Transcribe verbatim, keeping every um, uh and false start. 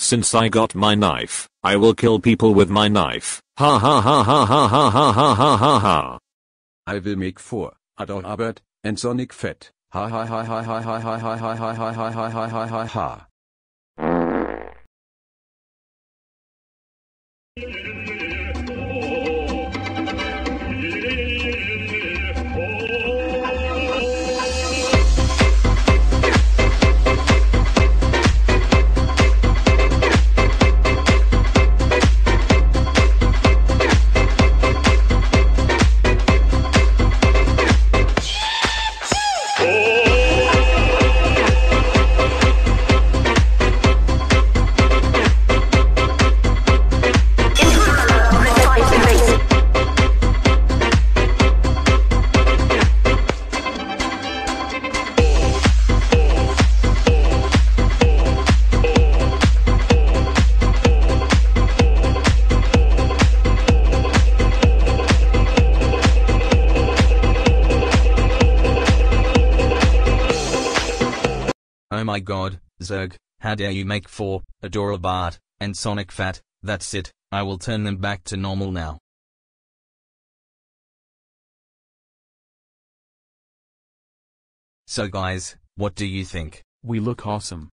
Since I got my knife, I will kill people with my knife. Ha ha ha ha ha ha ha ha ha ha ha. I will make four, Adorabert, and Sonic Fat. Ha ha ha ha ha ha ha ha ha ha ha ha ha ha ha ha ha. Oh my god, Zerg, how dare you make four, Adorabart, and Sonic Fat. That's it, I will turn them back to normal now. So guys, what do you think? We look awesome.